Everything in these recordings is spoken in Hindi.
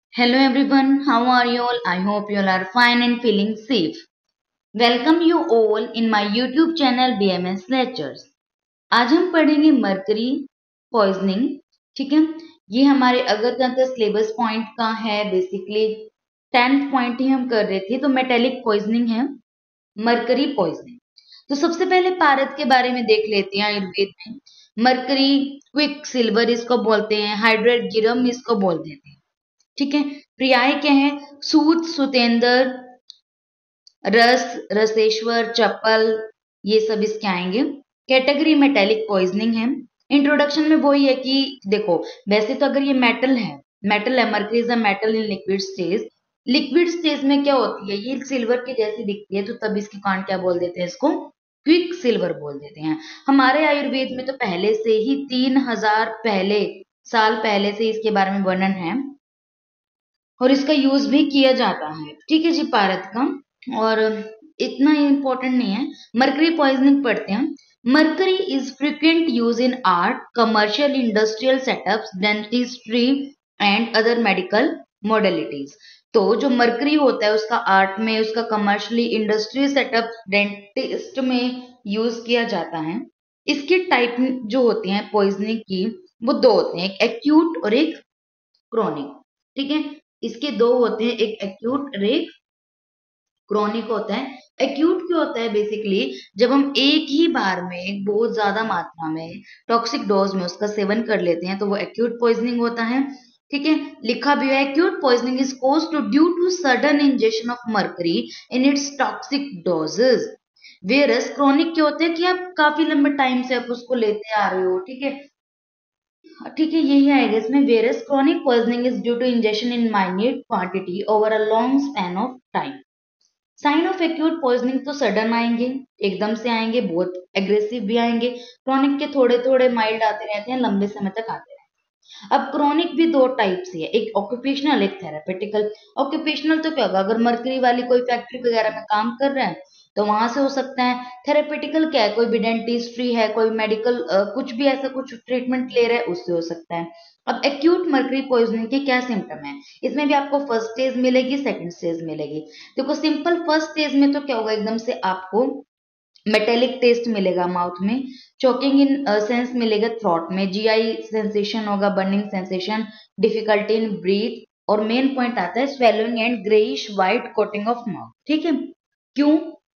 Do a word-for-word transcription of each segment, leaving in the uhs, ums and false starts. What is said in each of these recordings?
Hello everyone, how are you all? I hope you all are fine and feeling safe. Welcome you all in my YouTube channel B M S Lectures. आज हम पढ़ेंगे मरकरी पॉइजनिंग. ठीक है, ये हमारे अगर तंत्र सिलेबस पॉइंट का है. बेसिकली टेंथ पॉइंट ही हम कर रहे थे, तो मेटेलिक पॉइजनिंग है मरकरी पॉइजनिंग. तो सबसे पहले पारद के बारे में देख लेते हैं. आयुर्वेद में मरकरी क्विक सिल्वर इसको बोलते हैं, हाइड्रेट गिरम इसको बोल देते हैं. ठीक है, प्रियाय क्या है? सूत, सुतेंद्र, रस, रसेश्वर, चपल, ये सब इसके आएंगे. कैटेगरी मेटेलिक पॉइजनिंग है. इंट्रोडक्शन में वही है कि देखो, वैसे तो अगर ये मेटल है, मेटल है, mercury is a metal in liquid stage. Liquid stage में क्या होती है, ये सिल्वर की जैसी दिखती है, तो तब इसके कारण क्या बोल देते हैं, इसको क्विक सिल्वर बोल देते हैं. हमारे आयुर्वेद में तो पहले से ही तीन हजार पहले साल पहले से इसके बारे में वर्णन है और इसका यूज भी किया जाता है. ठीक है जी, पारद का. और इतना इम्पोर्टेंट नहीं है. मरकरी पॉइजनिंग पढ़ते हैं. Mercury is frequent use in art, commercial, industrial setups, dentistry and other medical modalities. तो जो मरकरी होता है उसका आर्ट में, उसका कमर्शियली, इंडस्ट्रियल सेटअप, डेंटिस्ट में यूज किया जाता है. इसके टाइप जो होते हैं पॉइजनिंग की, वो दो होते हैं, एक एक्यूट और एक क्रोनिक. ठीक है, इसके दो होते हैं, एक एक्यूट और एक क्रोनिक होता है. एक्यूट क्यों होता है? बेसिकली जब हम एक ही बार में बहुत ज्यादा मात्रा में टॉक्सिक डोज में उसका सेवन कर लेते हैं, तो वो एक्यूट पॉइजनिंग होता है. ठीक है, लिखा भी है, acute poisoning is caused to due to sudden injection of mercury in its toxic doses. Versus chronic क्या होते हैं कि आप काफी लंबे टाइम से आप उसको लेते आ रहे हो. ठीक है, ठीक है, यही आएगा इसमें. Versus chronic poisoning is due to injection in minute quantity over a long span of time. Sign of acute poisoning तो सडन आएंगे, एकदम से आएंगे, बहुत एग्रेसिव भी आएंगे. क्रोनिक के थोड़े थोड़े माइल्ड आते रहते हैं, लंबे समय तक आते रहते हैं. अब क्रोनिक भी दो टाइप से है, एक ऑक्यूपेशनल, एक थेरापेटिकल. ऑक्यूपेशनल तो क्या होगा, अगर मर्करी वाली कोई फैक्ट्री वगैरह में काम कर रहे हैं तो वहां से हो सकता है. थेरेपेटिकल क्या है, कोई भी डेंटिस्ट्री है, कोई मेडिकल कुछ भी ऐसा कुछ ट्रीटमेंट ले रहे हैं, उससे हो सकता है. अब एक्यूट मर्करी पॉइजनिंग के क्या सिम्टम है? इसमें भी आपको फर्स्ट स्टेज मिलेगी, सेकंड स्टेज मिलेगी. देखो, सिंपल फर्स्ट स्टेज में तो क्या होगा, एकदम से आपको मेटेलिक टेस्ट मिलेगा माउथ में, चोकिंग इन सेंस मिलेगा थ्रोट में, जीआई सेंसेशन होगा, burning sensation, difficulty in breath, और मेन पॉइंट आता है swelling and greyish white coating of mouth. ठीक है, क्यों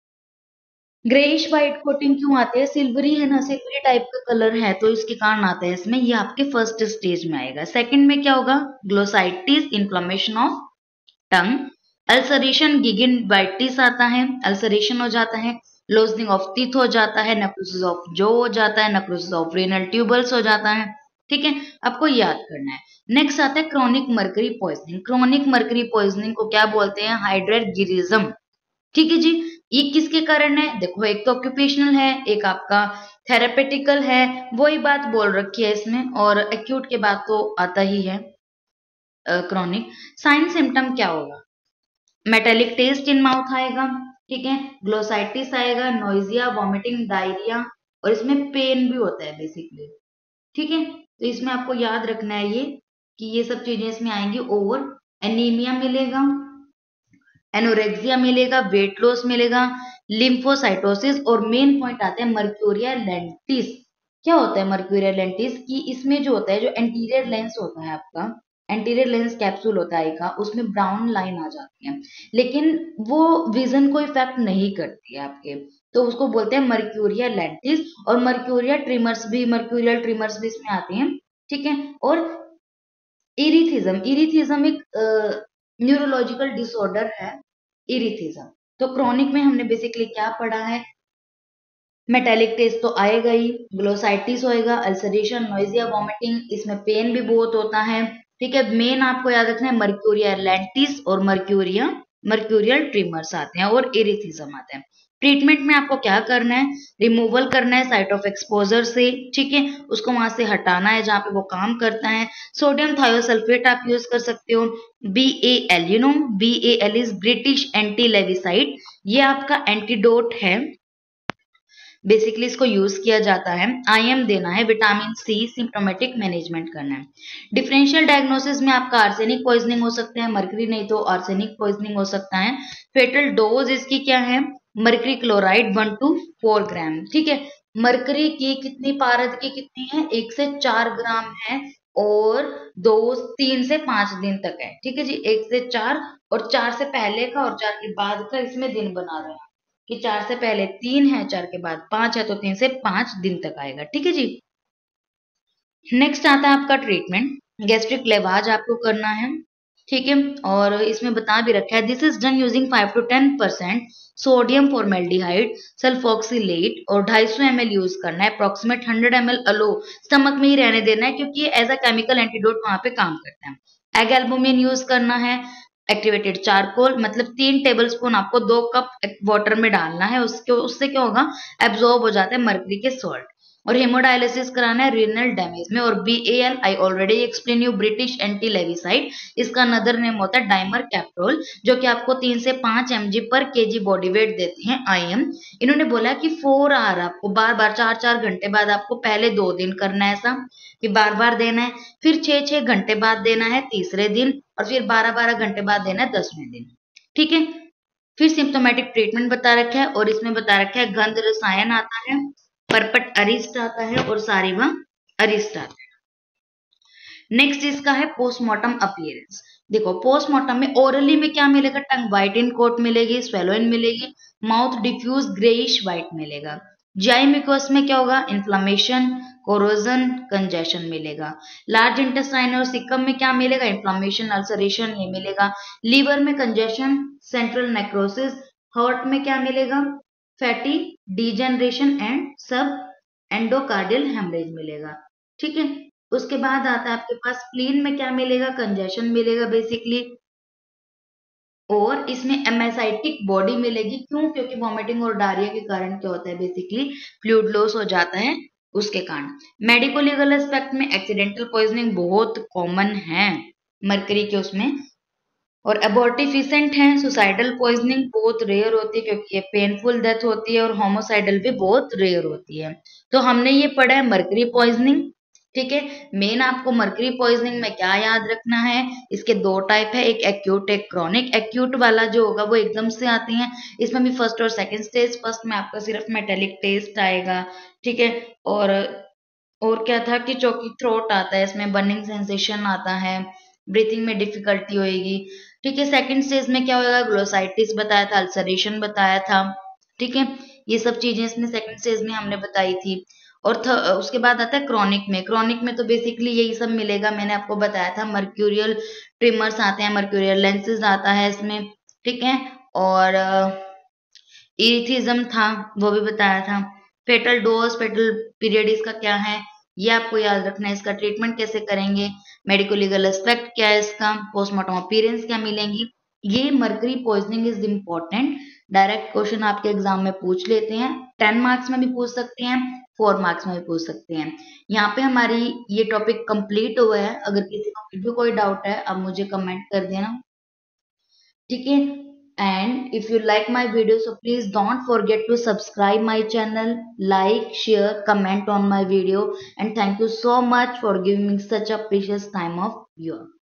ग्रेइश व्हाइट कोटिंग क्यों आते हैं? सिल्वरी है ना, सिल्वरी टाइप का कलर है, तो इसके कारण आता है इसमें. ये आपके फर्स्ट स्टेज में आएगा. सेकंड में क्या होगा? Glossitis, inflammation of tongue, ulceration, gingivitis आता है, अल्सरेशन हो जाता है, लूजनिंग ऑफ टीथ हो जाता है, नेक्रोसिस ऑफ जॉ हो जाता है, नेक्रोसिस ऑफ रेनल ट्यूबल्स हो जाता है. ठीक है, आपको याद करना है. नेक्स्ट आता है chronic mercury poisoning. Chronic mercury poisoning को क्या बोलते हैं? हाइड्रेटगिरिज्म. ठीक है जी, ये किसके कारण है? देखो, एक तो ऑक्यूपेशनल है, एक आपका थेरापेटिकल है, वही बात बोल रखी है इसमें. और एक्यूट के बाद तो आता ही है क्रोनिक. साइन सिम्टम क्या होगा? मेटेलिक टेस्ट इन माउथ आएगा. ठीक है, ग्लोसाइटिस आएगा, नोइजिया, वॉमिटिंग, डायरिया, और इसमें पेन भी होता है बेसिकली. ठीक है, तो इसमें आपको याद रखना है ये कि ये सब चीजें इसमें आएंगी. ओवर एनीमिया मिलेगा, एनोरेक्सिया मिलेगा, वेट लॉस मिलेगा, लिम्फोसाइटोसिस, और मेन पॉइंट आता है मर्क्यूरिया लेंटिस. क्या होता है मर्क्यूरिया लेंटिस? कि इसमें जो होता है, जो एंटीरियर लेंस होता है आपका, एंटीरियर लेंस कैप्सूल होता है का, उसमें ब्राउन लाइन आ जाती है, लेकिन वो विजन को इफेक्ट नहीं करती है आपके, तो उसको बोलते हैं मर्क्यूरिया लेंटिस. और मर्क्यूरिया ट्रिमर्स भी, मर्क्यूरियल ट्रिमर्स भी इसमें आते हैं. ठीक है, और इरिथिज्म, इरिथिज्म एक न्यूरोलॉजिकल डिसऑर्डर है, इरिथिज्म. तो क्रोनिक में हमने बेसिकली क्या पढ़ा है? मेटेलिक टेस्ट तो आएगा ही, ग्लोसाइटिस होएगा, अल्सरेशन, नोइजिया, वॉमिटिंग, इसमें पेन भी बहुत होता है. ठीक है, मेन आपको याद रखना है मर्क्यूरिया लेंटिस और मर्क्यूरिया मर्क्यूरियल ट्रिमर्स आते हैं और इरिथिज्म आते हैं. ट्रीटमेंट में आपको क्या करना है? रिमूवल करना है साइट ऑफ एक्सपोजर से. ठीक है, उसको वहां से हटाना है जहां पे वो काम करता है. सोडियम थायोसल्फेट आप यूज कर सकते हो. B A L, you know B A L is British anti lewisite, ये आपका एंटीडोट है. बेसिकली इसको यूज किया जाता है। आई एम देना है, विटामिन सी सिम्प्टोमेटिक मैनेजमेंट करना है। डिफरेंशियल डायग्नोसिस में आपका आर्सेनिक पॉइजनिंग हो सकता है, मर्करी नहीं तो आर्सेनिक पॉइजनिंग हो सकता है। फेटल डोज इसकी क्या है, mercury chloride one two four gram, ठीक है। मरकरी की कितनी पारद की कितनी है, एक से चार ग्राम है और दो तीन से पांच दिन तक है, ठीक है जी। एक से चार और चार से पहले का और चार के बाद का इसमें दिन बना रहे हैं कि चार से पहले तीन है, चार के बाद पांच है, तो तीन से पांच दिन तक आएगा, ठीक है जी। नेक्स्ट आता है आपका ट्रीटमेंट, गैस्ट्रिक लेवाज आपको करना है, ठीक है। और इसमें बता भी रखा है, this is done using five to ten percent sodium formaldehyde sulfoxylate और दो सौ पचास एम एल यूज करना है। Approximate hundred M L allow stomach में ही रहने देना है क्योंकि ये एज अ केमिकल एंटीडोट वहां पे काम करता है। एग एल्बुमिन यूज करना है, एक्टिवेटेड चारकोल, मतलब तीन टेबलस्पून आपको दो कप वाटर में डालना है, उसके उससे क्या होगा, एब्जॉर्ब हो जाता है मर्करी के सॉल्ट। और हेमोडायलिसिस कराना है रीनल डैमेज में। और B A L I already explain you, British anti lewisite, इसका अनदर नेम होता है डाइमर कैप्रोल, जो कि आपको तीन से पांच एम जी पर के जी बॉडी वेट देते हैं आई एम। इन्होंने बोला कि फोर आवर आपको बार बार चार चार घंटे बाद आपको पहले दो दिन करना है ऐसा, कि बार बार देना है, फिर छह छह घंटे बाद देना है तीसरे दिन, और फिर बारह बारह घंटे बाद देना है दसवें दिन, ठीक है। फिर सिम्प्टोमेटिक ट्रीटमेंट बता रखा है और इसमें बता रखा है गंध रसायन आता है, परपट अरिस्ट आता है और सारिवा अरिस्ट आता है। नेक्स्ट इसका है पोस्टमार्टम अपीयरेंस। देखो पोस्टमार्टम में ओरली में क्या मिलेगा, टंग व्हाइट इन कोट मिलेगी, स्वेलोइन मिलेगी, माउथ डिफ्यूज ग्रेइश व्हाइट मिलेगा। जीआई म्यूकोस में क्या होगा, इन्फ्लामेशन, कोरोजन, कंजेशन मिलेगा। लार्ज इंटेस्टाइन और सिकम में क्या मिलेगा, इन्फ्लामेशन, अल्सरेशन ये मिलेगा। लीवर में कंजेशन, सेंट्रल नेक्रोसिस। हार्ट में क्या मिलेगा, fatty degeneration and subendocardial haemorrhage मिलेगा, ठीक है। उसके बाद आता है आपके पास स्प्लीन में क्या मिलेगा, कंजेशन मिलेगा बेसिकली, और इसमें एमेसाइटिक बॉडी मिलेगी। क्यों, क्योंकि वॉमिटिंग और डायरिया के कारण क्या होता है, बेसिकली फ्लूइड लॉस हो जाता है उसके कारण। मेडिको लीगल एस्पेक्ट में एक्सीडेंटल पॉइजनिंग बहुत कॉमन है मरकरी के उसमें, और अबॉर्टिफिसेंट है। सुसाइडल पॉइजनिंग बहुत रेयर होती है क्योंकि ये पेनफुल डेथ होती है, और होमोसाइडल भी बहुत रेयर होती है। तो हमने ये पढ़ा है मरकरी पॉइजनिंग, ठीक है। मेन आपको मरकरी पॉइजनिंग में क्या याद रखना है, इसके दो टाइप है, एक एक्यूट एक क्रॉनिक। एक्यूट वाला जो होगा वो एकदम से आती है, इसमें भी फर्स्ट और सेकंड स्टेज। फर्स्ट में आपका सिर्फ मेटेलिक टेस्ट आएगा, ठीक है। और और क्या था कि चौकी थ्रोट आता है, इसमें बर्निंग सेंसेशन आता है, ब्रीथिंग में डिफिकल्टी होएगी, ठीक है। सेकंड स्टेज में क्या होगा, ग्लोसाइटिस बताया था, अल्सरेशन बताया था, ठीक है। ये सब चीजें इसमें सेकंड स्टेज में हमने बताई थी। और उसके बाद आता है क्रॉनिक में। क्रॉनिक में तो बेसिकली यही सब मिलेगा, मैंने आपको बताया था, मर्क्यूरियल ट्रिमर्स आते हैं, मर्क्यूरियल लेंसेज आता है इसमें, ठीक है। और इरिथिज्म था वो भी बताया था। फेटल डोज, फेटल पीरियड इसका क्या है ये आपको याद रखना है। इसका ट्रीटमेंट कैसे करेंगे, मेडिको लीगल एस्पेक्ट क्या है इसका, पोस्टमार्टम अपीयरेंस क्या मिलेंगी, ये mercury poisoning is important. Direct question आपके एग्जाम में पूछ लेते हैं, टेन मार्क्स में भी पूछ सकते हैं, फोर मार्क्स में भी पूछ सकते हैं। यहाँ पे हमारी ये टॉपिक कंप्लीट हुआ है। अगर किसी को फिर भी कोई डाउट है आप मुझे कमेंट कर देना, ठीक है। And if you like my video, so please don't forget to subscribe my channel, like, share, comment on my video, and thank you so much for giving me such a precious time of your